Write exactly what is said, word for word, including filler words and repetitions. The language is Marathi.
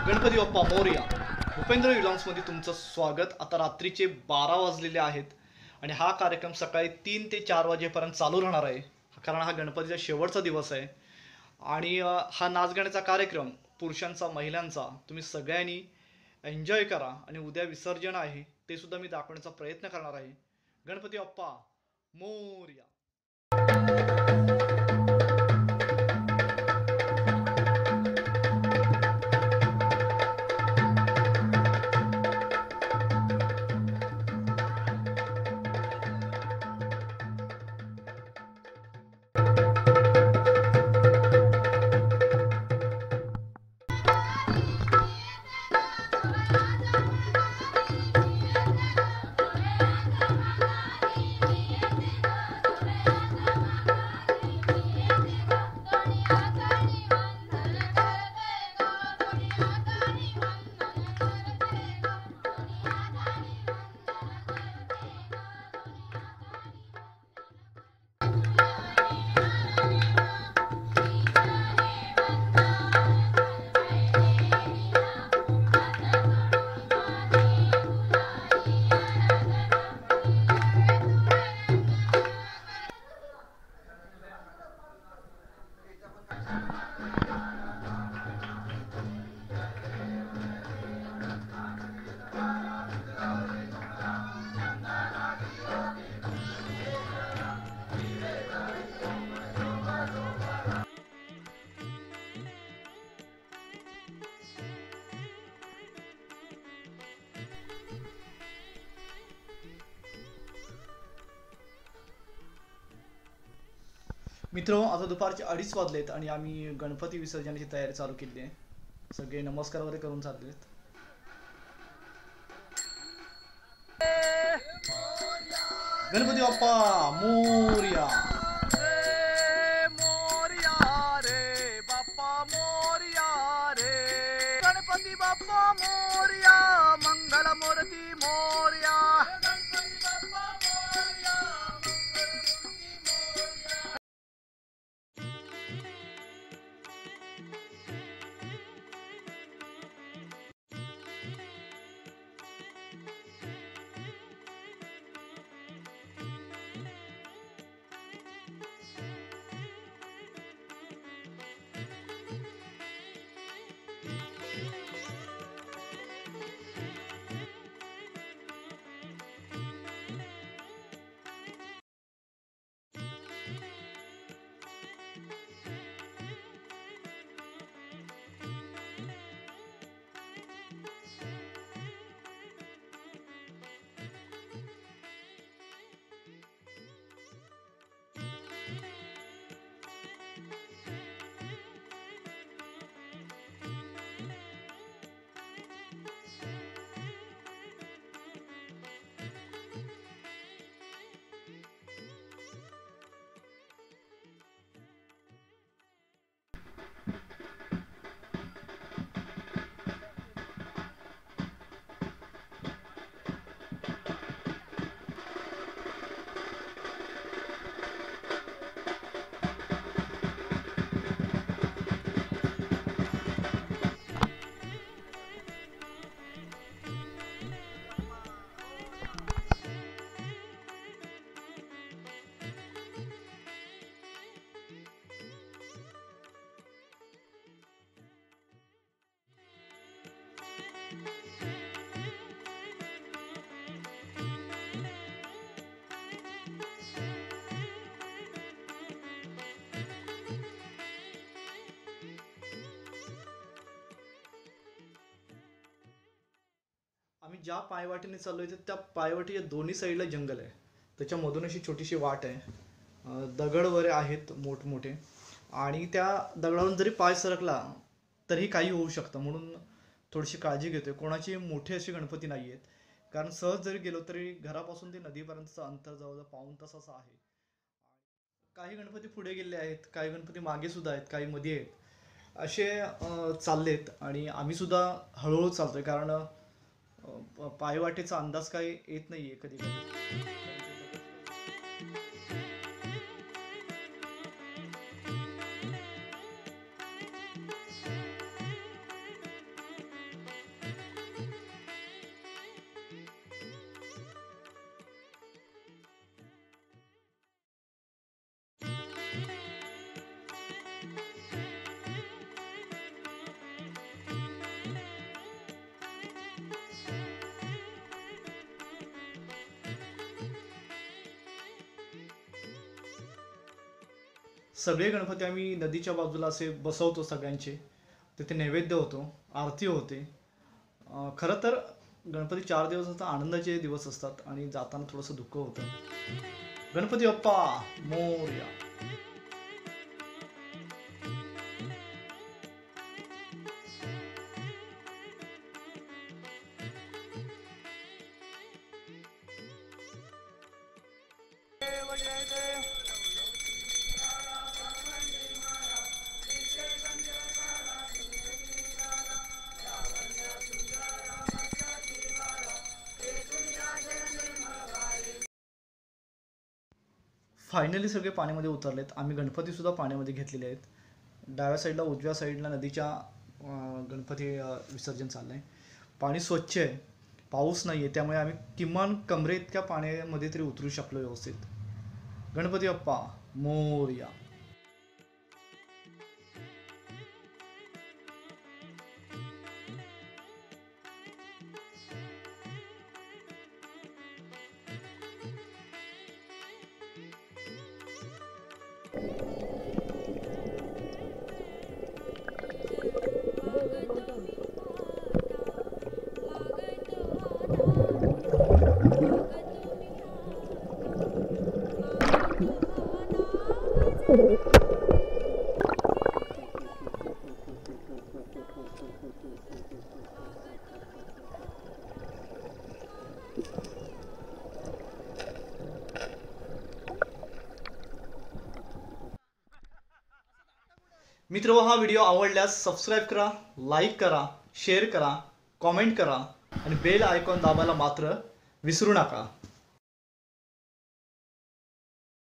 गणपती बाप्पा मोरया. भूपेंद्र विलॉन्समध्ये तुमचं स्वागत. आता रात्रीचे बारा वाजलेले आहेत आणि हा कार्यक्रम सकाळी तीन ते चार वाजेपर्यंत चालू राहणार आहे, कारण हा गणपतीचा शेवटचा दिवस आहे. आणि अ, हा नाचगाण्याचा कार्यक्रम पुरुषांचा महिलांचा तुम्ही सगळ्यांनी एन्जॉय करा. आणि उद्या विसर्जन आहे, ते सुद्धा मी दाखवण्याचा प्रयत्न करणार आहे. गणपती बाप्पा मोरया. मित्र, आता दुपारचे अडीच वाजलेत आणि आम्ही गणपती विसर्जनाची तयारी चालू केली आहे. सगळे नमस्कार वगैरे करून चाललेत. गणपती बाप्पा मोरया. मोरया रे बाप्पा मोरया रे. गणपती बाप्पा मोरया, मंगल मूर्ती मोरया. गणपती बाप्पा मोरया, आम्ही ज्या पायवाटेने चाललोय तर त्या पायवाटेच्या दोन्ही साईडला जंगल आहे. त्याच्यामधून अशी छोटीशी वाट आहे. अं, दगड वगैरे आहेत मोठमोठे, आणि त्या दगडावरून जरी पाय सरकला तरी काही होऊ शकतं, म्हणून थोडीशी काळजी घेतोय. कोणाची मोठे असे गणपती नाही आहेत, कारण सहज जरी गेलो तरी घरापासून ते नदीपर्यंतचं अंतर जवळजवळ पाऊण तासाचं आहे. काही गणपती पुढे गेले आहेत, काही गणपती मागे सुद्धा आहेत, काही मध्ये आहेत, असे अं, चाललेत. आणि आम्ही सुद्धा हळूहळू चालतोय, कारण अ, पायवाटेचा अंदाज काही येत नाहीये कधी कधी. सगळे गणपती आम्ही नदीच्या बाजूला असे बसवतो सगळ्यांचे. तिथे नैवेद्य होतो, आरती होते. अं, खरं तर गणपती चार दिवसाचा आनंदाचे दिवस असतात आणि जाताना थोडंसं दुःख होतं. गणपती बाप्पा मोरया. देव जय देव. फायनली सगळे पाण्यामध्ये उतरलेत. आम्ही गणपती सुद्धा पाण्यामध्ये घेतलेले आहेत. डाव्या साईडला उजव्या साईडला नदीच्या अं, गणपती अं, विसर्जन चाललंय. पाणी स्वच्छ आहे, पाऊस नाही आहे, त्यामुळे आम्ही किमान कमरे इतक्या पाण्यामध्ये तरी उतरू शकलो व्यवस्थित. गणपती बाप्पा मोरया. मित्र, हा व्हिडिओ आवडल्यास सबस्क्राईब करा, लाईक करा, शेअर करा, कॉमेंट करा आणि बेल आयकॉन दाबायला मात्र विसरू नका.